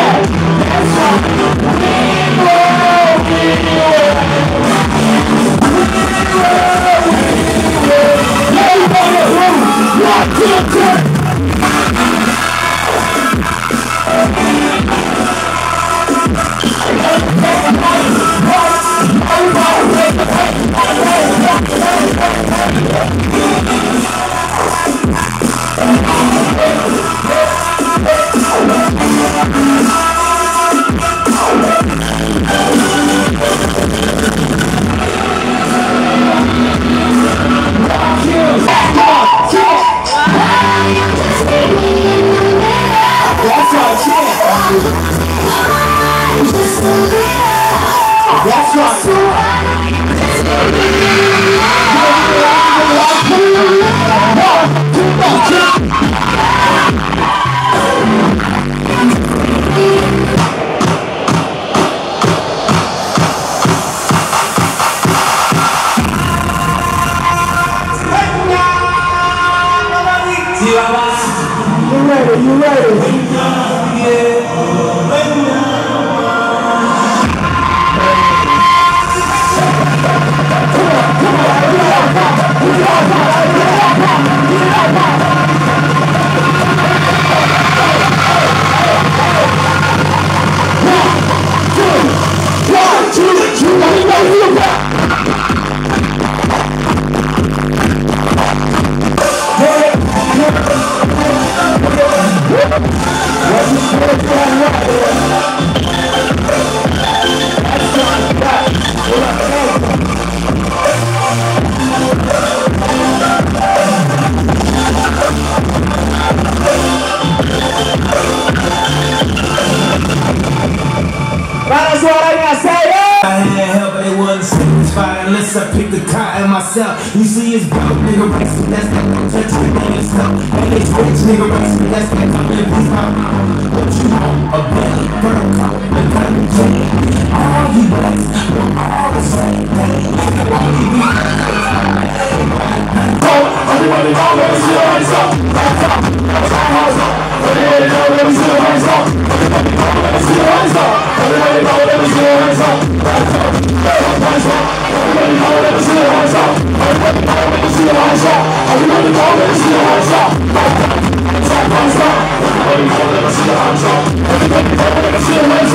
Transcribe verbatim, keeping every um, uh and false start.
You ready? You ready? Unless I pick the cotton myself. You see it's broke nigga racing, that's that don't touch the nigga stuff. And it's rich nigga racing, that's that coming piece my mom. What you want? A belly, burn coat, a gun and chain. All you blacks, we're all the same thing. Everybody know, let me see your hands up. Hands up, hands up. Everybody know, let me see your hands up. Everybody know, let me see your hands up. Everybody know, let me see your hands up. Hands up, hands up. Everybody know, let me see your hands up. Everybody know, let me see your hands up. Everybody know, let me see your hands up. Hands up, hands up. Everybody know, let me see your hands up. Everybody know, let me see your hands up.